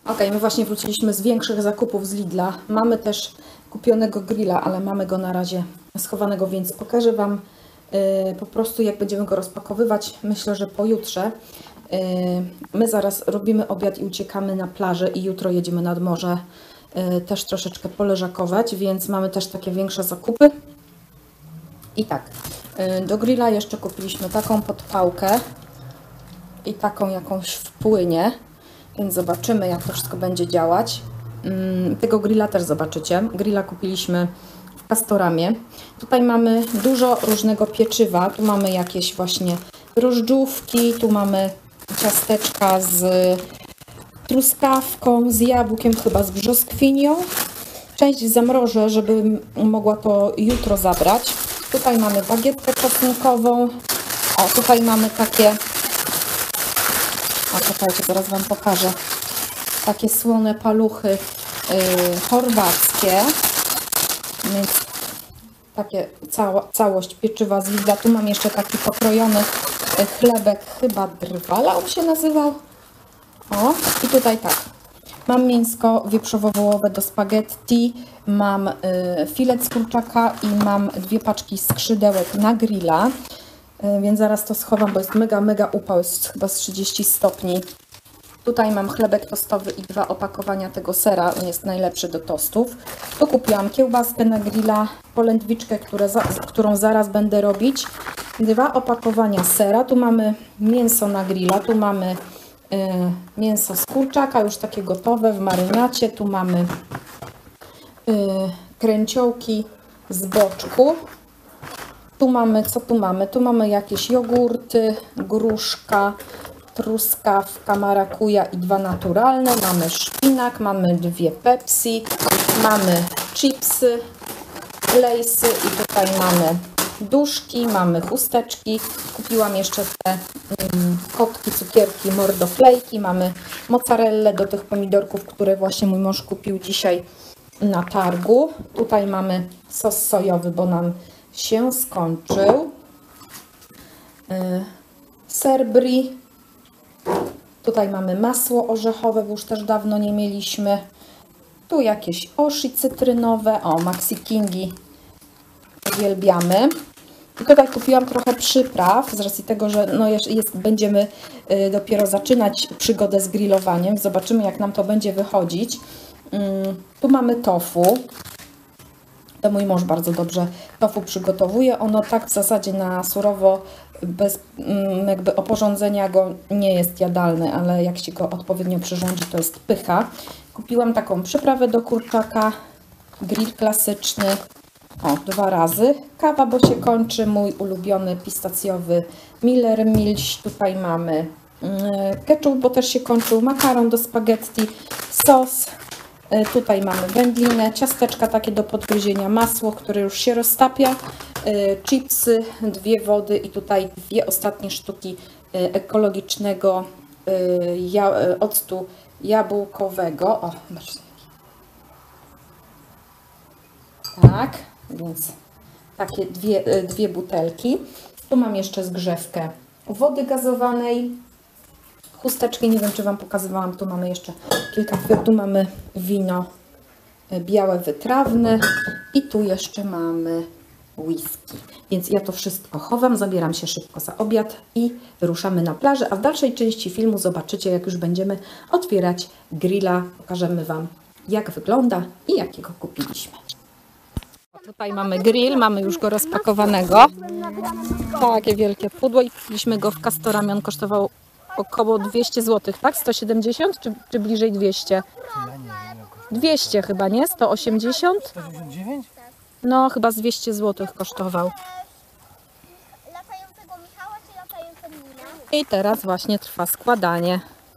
Ok, my właśnie wróciliśmy z większych zakupów z Lidla. Mamy też kupionego grilla, ale mamy go na razie schowanego, więc pokażę Wam po prostu, jak będziemy go rozpakowywać. Myślę, że pojutrze. My zaraz robimy obiad i uciekamy na plażę i jutro jedziemy nad morze też troszeczkę poleżakować, więc mamy też takie większe zakupy. I tak, do grilla jeszcze kupiliśmy taką podpałkę i taką jakąś w płynie, więc zobaczymy, jak to wszystko będzie działać. Tego grilla też zobaczycie. Grilla kupiliśmy w Castoramie. Tutaj mamy dużo różnego pieczywa. Tu mamy jakieś właśnie drożdżówki, tu mamy ciasteczka z truskawką, z jabłkiem, chyba z brzoskwinią. Część zamrożę, żebym mogła to jutro zabrać. Tutaj mamy bagietkę czosnkową. O, tutaj mamy takie... O, czekajcie, zaraz Wam pokażę. Takie słone paluchy chorwackie. Więc takie całość pieczywa z Lidla. Tu mam jeszcze taki pokrojony chlebek, chyba drwala on się nazywał. O, i tutaj tak. Mam mięsko wieprzowo-wołowe do spaghetti, mam filet z kurczaka i mam 2 paczki skrzydełek na grilla. Więc zaraz to schowam, bo jest mega upał, jest chyba z 30 stopni. Tutaj mam chlebek tostowy i 2 opakowania tego sera, on jest najlepszy do tostów. Tu kupiłam kiełbaskę na grilla, polędwiczkę, którą zaraz będę robić. 2 opakowania sera, tu mamy mięso na grilla, tu mamy mięso z kurczaka, już takie gotowe w marynacie. Tu mamy kręciołki z boczku. Tu mamy, co tu mamy? Tu mamy jakieś jogurty, gruszka, truskawka, marakuja i 2 naturalne. Mamy szpinak, mamy 2 Pepsi, mamy chipsy, lejsy i tutaj mamy duszki, mamy chusteczki. Kupiłam jeszcze te kotki, cukierki, mordoflejki. Mamy mozzarellę do tych pomidorków, które właśnie mój mąż kupił dzisiaj na targu. Tutaj mamy sos sojowy, bo nam się skończył. Ser brie. Tutaj mamy masło orzechowe, bo już też dawno nie mieliśmy. Tu jakieś oshi cytrynowe. O, Maxi Kingi uwielbiamy. I tutaj kupiłam trochę przypraw, z racji tego, że no będziemy dopiero zaczynać przygodę z grillowaniem. Zobaczymy, jak nam to będzie wychodzić. Tu mamy tofu. To mój mąż bardzo dobrze tofu przygotowuje. Ono tak w zasadzie na surowo, bez jakby oporządzenia go nie jest jadalne, ale jak się go odpowiednio przyrządzi, to jest pycha. Kupiłam taką przyprawę do kurczaka, grill klasyczny. O, 2 razy. Kawa, bo się kończy. Mój ulubiony pistacjowy Miller Milch. Tutaj mamy ketchup, bo też się kończył. Makaron do spaghetti. Sos. Tutaj mamy wędlinę. Ciasteczka takie do podgryzienia. Masło, które już się roztapia. Chipsy. 2 wody. I tutaj 2 ostatnie sztuki ekologicznego octu jabłkowego. O, zobaczcie. Tak, więc takie 2 butelki. Tu mam jeszcze zgrzewkę wody gazowanej, chusteczki, nie wiem, czy Wam pokazywałam, tu mamy jeszcze kilka kwiatów, tu mamy wino białe wytrawne i tu jeszcze mamy whisky. Więc ja to wszystko chowam, zabieram się szybko za obiad i ruszamy na plażę, a w dalszej części filmu zobaczycie, jak już będziemy otwierać grilla. Pokażemy Wam, jak wygląda i jakiego kupiliśmy. Tutaj mamy grill, mamy już go rozpakowanego. Takie wielkie pudło i kupiliśmy go w Castoramie. On kosztował około 200 zł, tak? 170 czy bliżej 200? 200 chyba, nie? 180? 189? No, chyba z 200 zł kosztował. Latającego Michała czy latającego Nina? I teraz właśnie trwa składanie.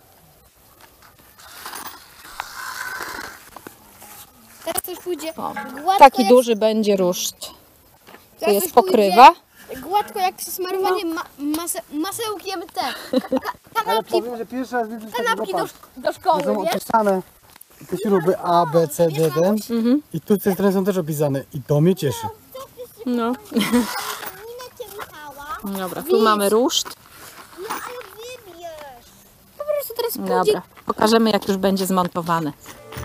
Teraz to już pójdzie O, gładko taki jak, duży będzie ruszt. Tu teraz jest już pójdzie pokrywa. Gładko jak smarowanie masełkiem te Ale kanapki, powiem, że pierwszy raz widzę kanapki takiego do szkoły, są wiesz? opisane te śruby A, B, C, D, D. I tu z tej strony są też opisane. I to mnie cieszy. No. Ninę czy Michała? Dobra, tu mamy ruszt. No ale wybierz. Po prostu teraz pójdzie... Dobra, pokażemy jak już będzie zmontowane.